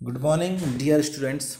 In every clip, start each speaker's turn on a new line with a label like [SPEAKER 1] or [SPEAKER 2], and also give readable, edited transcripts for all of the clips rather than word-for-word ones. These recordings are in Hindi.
[SPEAKER 1] Good morning dear students.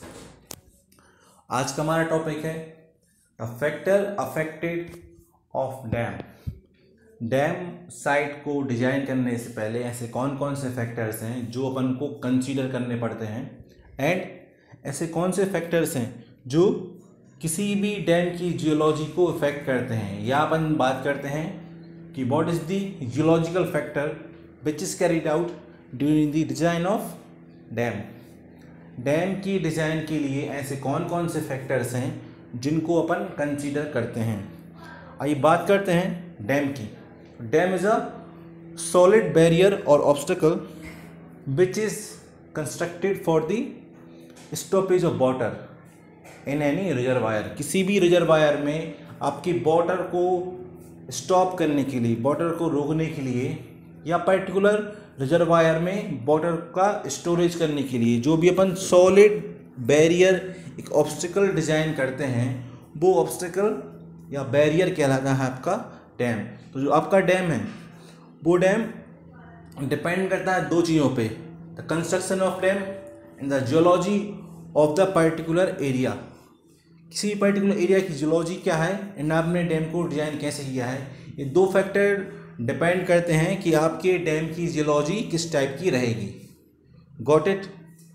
[SPEAKER 1] आज का हमारा टॉपिक है the factor affected of dam. Dam site को डिजाइन करने से पहले ऐसे कौन कौन से फैक्टर्स हैं जो अपन को कंसीडर करने पड़ते हैं, एंड ऐसे कौन से फैक्टर्स हैं जो किसी भी डैम की जियोलॉजी को इफेक्ट करते हैं। या अपन बात करते हैं कि what is the geological factor which is carried out during the design of dam. Dam की डिज़ाइन के लिए ऐसे कौन कौन से फैक्टर्स हैं जिनको अपन कंसीडर करते हैं। आइए बात करते हैं डैम की। Dam is a solid barrier और obstacle which is constructed for the stoppage of water in any reservoir. किसी भी रिजर्वायर में आपकी वाटर को स्टॉप करने के लिए, वाटर को रोकने के लिए, या पर्टिकुलर रिजर्वायर में वाटर का स्टोरेज करने के लिए जो भी अपन सॉलिड बैरियर एक ऑब्स्टिकल डिज़ाइन करते हैं, वो ऑब्स्टिकल या बैरियर कहलाता है आपका डैम। तो जो आपका डैम है वो डैम डिपेंड करता है दो चीज़ों पे, the construction of dam and the geology of the particular area. किसी पर्टिकुलर एरिया की जियोलॉजी क्या है एंड आपने डैम को डिज़ाइन कैसे किया है, ये दो फैक्टर डिपेंड करते हैं कि आपके डैम की जियोलॉजी किस टाइप की रहेगी। Got it.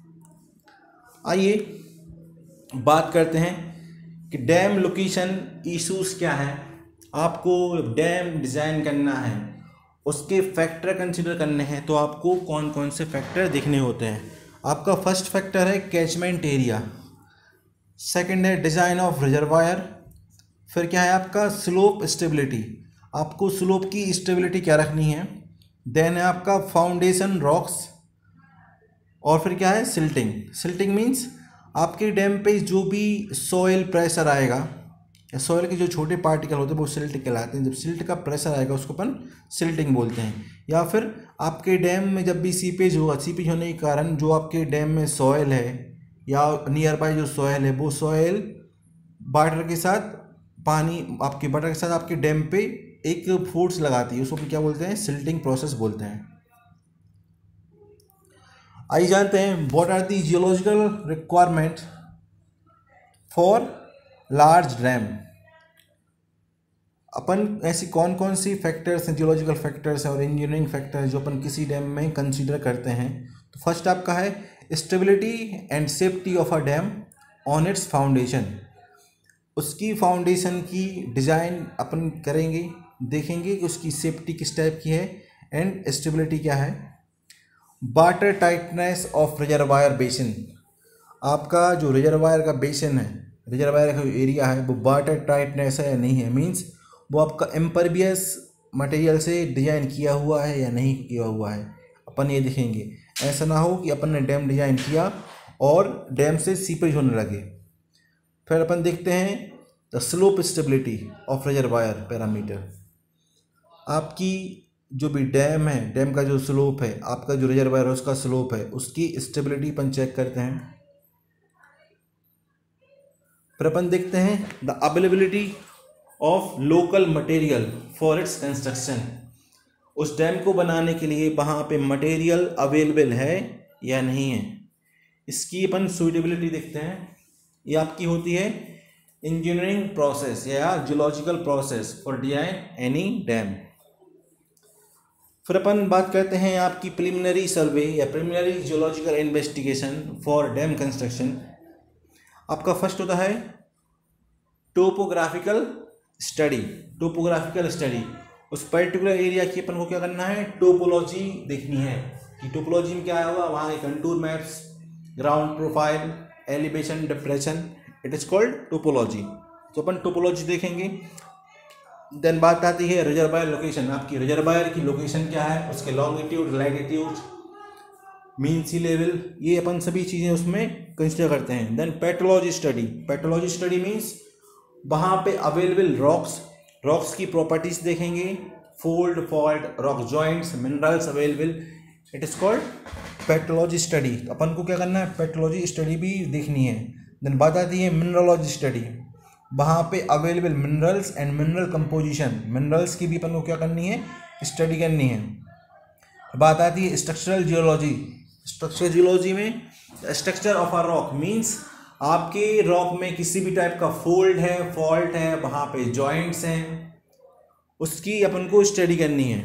[SPEAKER 1] आइए बात करते हैं कि डैम लोकेशन इश्यूज क्या है। आपको डैम डिज़ाइन करना है, उसके फैक्टर कंसीडर करने हैं, तो आपको कौन कौन से फैक्टर देखने होते हैं। आपका फर्स्ट फैक्टर है कैचमेंट एरिया, सेकंड है डिज़ाइन ऑफ रिजर्वायर, फिर क्या है आपका स्लोप स्टेबिलिटी, आपको स्लोप की स्टेबिलिटी क्या रखनी है, देन है आपका फाउंडेशन रॉक्स, और फिर क्या है सिल्टिंग। सिल्टिंग मीन्स आपके डैम पे जो भी सॉइल प्रेशर आएगा या सॉइल के जो छोटे पार्टिकल होते हैं वो सिल्ट कहलाते हैं। जब सिल्ट का प्रेशर आएगा उसको अपन सिल्टिंग बोलते हैं। या फिर आपके डैम में जब भी सीपेज होगा, सीपेज होने के कारण जो आपके डैम में सॉइल है या नियर बाय जो सॉइल है वो सॉइल वाटर के साथ, पानी आपके वाटर के साथ आपके डैम पे एक फोर्स लगाती है, उसको क्या बोलते हैं, सिल्टिंग प्रोसेस बोलते हैं। आइए जानते हैं what are the geological requirement for large dam. अपन ऐसी कौन कौन सी फैक्टर्स हैं, जियोलॉजिकल फैक्टर्स और इंजीनियरिंग फैक्टर्स जो अपन किसी डैम में कंसीडर करते हैं। तो फर्स्ट आपका है stability and safety of a dam on its foundation. उसकी फाउंडेशन की डिज़ाइन अपन करेंगे, देखेंगे कि उसकी सेफ्टी किस टाइप की है एंड स्टेबिलिटी क्या है। Water tightness of reservoir basin, आपका जो रिजर्वायर का बेसिन है, रिजर्वायर का जो एरिया है वो वाटर टाइटनेस है या नहीं है, मीन्स वो आपका इम्परवियस मटेरियल से डिज़ाइन किया हुआ है या नहीं किया हुआ है, अपन ये देखेंगे। ऐसा ना हो कि अपन ने डैम डिज़ाइन किया और डैम से सीपेज होने लगे। फिर अपन देखते हैं the slope stability of reservoir parameter. आपकी जो भी डैम है, डैम का जो स्लोप है, आपका जो रिजर्वायर है उसका स्लोप है, उसकी स्टेबिलिटी अपन चेक करते हैं। फिर अपन देखते हैं the availability of local material for its construction. उस डैम को बनाने के लिए वहाँ पे मटेरियल अवेलेबल है या नहीं है, इसकी अपन सूटेबिलिटी देखते हैं। ये आपकी होती है इंजीनियरिंग प्रोसेस या geological process for design any dam. फिर अपन बात करते हैं आपकी प्रिलिमिनरी सर्वे या preliminary geological investigation for dam construction. आपका फर्स्ट होता है टोपोग्राफिकल स्टडी। टोपोग्राफिकल स्टडी, उस पर्टिकुलर एरिया की अपन को क्या करना है, टोपोलॉजी देखनी है कि टोपोलॉजी में क्या हुआ, वहाँ के contour maps, ground profile, elevation, depression, it is called topology. तो अपन टोपोलॉजी देखेंगे। देन बात आती है रिजर्वायर लोकेशन। आपकी रिजर्वायर की लोकेशन क्या है, उसके longitude, latitude, mean sea level, ये अपन सभी चीज़ें उसमें कंसिडर करते हैं। Then petrology study. Petrology study means वहाँ पे अवेलेबल रॉक्स की प्रॉपर्टीज देखेंगे, fold, fault, rock joints, minerals available, it is called petrology study. अपन को क्या करना है, पेट्रोलॉजी स्टडी भी देखनी है। देन बात आती है मिनरोलॉजी स्टडी। वहाँ पे available minerals and mineral composition, minerals की भी अपन को क्या करनी है, स्टडी करनी है। बात आती है स्ट्रक्चरल जियोलॉजी। स्ट्रक्चरल जियोलॉजी में structure of a rock means आपके रॉक में किसी भी टाइप का फोल्ड है, फॉल्ट है, वहाँ पे जॉइंट्स हैं, उसकी अपन को स्टडी करनी है।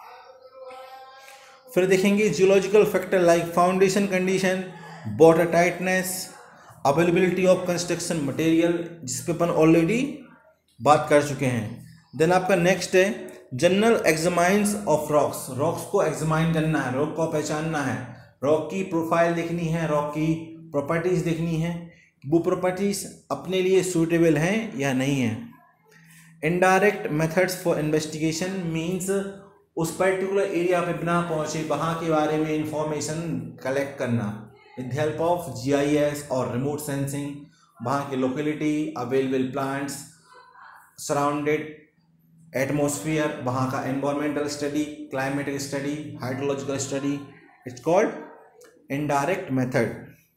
[SPEAKER 1] फिर देखेंगे geological factor like foundation condition, water tightness, availability of construction material, जिस पे अपन ऑलरेडी बात कर चुके हैं। देन आपका नेक्स्ट है general examines of rocks. Rocks को एग्जामाइन करना है, रॉक को पहचानना है, रॉक की प्रोफाइल देखनी है, रॉक की प्रॉपर्टीज देखनी है, वो प्रॉपर्टीज अपने लिए सूटेबल हैं या नहीं है। Indirect methods for investigation means उस पर्टिकुलर एरिया पे बिना पहुंचे वहाँ के बारे में इंफॉर्मेशन कलेक्ट करना विद हेल्प ऑफ GIS और रिमोट सेंसिंग, वहाँ की locality, available plants, surrounded atmosphere, वहाँ का environmental study, climatic study, hydrological study, it's called indirect method.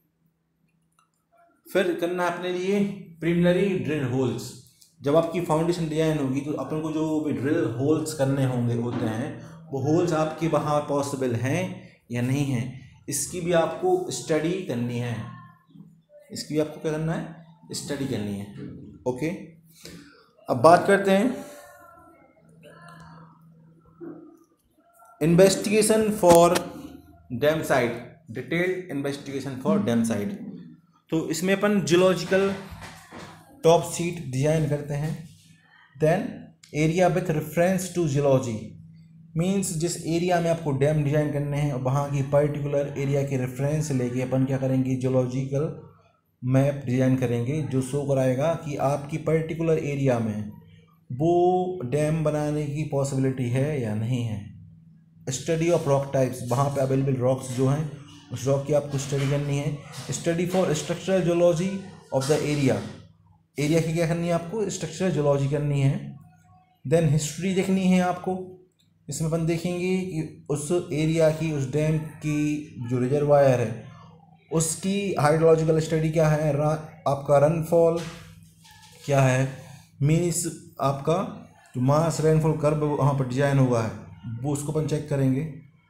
[SPEAKER 1] फिर करना अपने लिए प्रिलिमिनरी ड्रिल होल्स। जब आपकी फाउंडेशन डिजाइन होगी तो अपन को जो भी ड्रिल होल्स करने होते हैं, वो होल्स आपके वहाँ पॉसिबल हैं या नहीं हैं, इसकी भी आपको स्टडी करनी है, इसकी भी आपको क्या करना है, स्टडी करनी है। ओके, अब बात करते हैं investigation for dam site, detailed investigation for dam site. तो इसमें अपन जियोलॉजिकल टॉप सीट डिजाइन करते हैं। Then area with reference to geology means जिस एरिया में आपको डैम डिजाइन करने हैं और वहाँ की पर्टिकुलर एरिया के रेफरेंस लेके अपन क्या करेंगे, जियोलॉजिकल मैप डिजाइन करेंगे जो शो कराएगा कि आपकी पर्टिकुलर एरिया में वो डैम बनाने की पॉसिबिलिटी है या नहीं है। स्टडी ऑफ रॉक टाइप्स, वहाँ पे अवेलेबल रॉक्स जो हैं उस रॉक की आपको स्टडी करनी है। Study for structural geology of the area, area की क्या करनी है आपको, स्ट्रक्चरल जियोलॉजी करनी है। देन हिस्ट्री देखनी है आपको, इसमें अपन देखेंगे कि उस एरिया की, उस डैम की जो रिजर्वायर है उसकी हाइड्रोलॉजिकल स्टडी क्या है, आपका रनफॉल क्या है, मीन्स आपका जो मास रेनफॉल कर्व वहाँ पर डिजाइन हुआ है वो उसको अपन चेक करेंगे।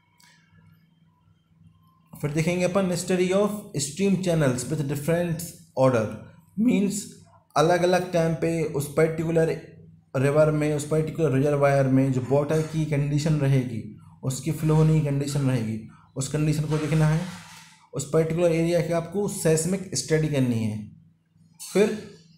[SPEAKER 1] फिर देखेंगे अपन study of stream channels with different order means अलग अलग टाइम पे उस पर्टिकुलर रिवर में, उस पर्टिकुलर रिजर्वायर में जो वाटर की कंडीशन रहेगी, उसकी फ्लो होने की कंडीशन रहेगी, उस कंडीशन को देखना है। उस पर्टिकुलर एरिया की आपको सेस्मिक स्टडी करनी है। फिर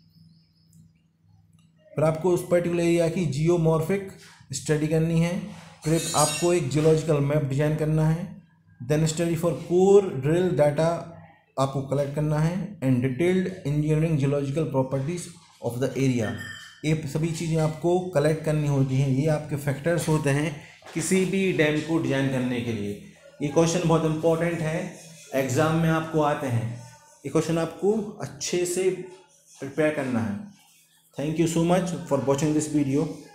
[SPEAKER 1] आपको उस पर्टिकुलर एरिया की जियोमॉर्फिक स्टडी करनी है। फिर आपको एक जियोलॉजिकल मैप डिजाइन करना है। Then study for core drill data आपको कलेक्ट करना है and detailed engineering geological properties of the area. ये सभी चीज़ें आपको कलेक्ट करनी होती हैं, ये आपके फैक्टर्स होते हैं किसी भी डैम को डिजाइन करने के लिए। ये क्वेश्चन बहुत इंपॉर्टेंट है, एग्ज़ाम में आपको आते हैं, ये क्वेश्चन आपको अच्छे से प्रिपेयर करना है। Thank you so much for watching this video.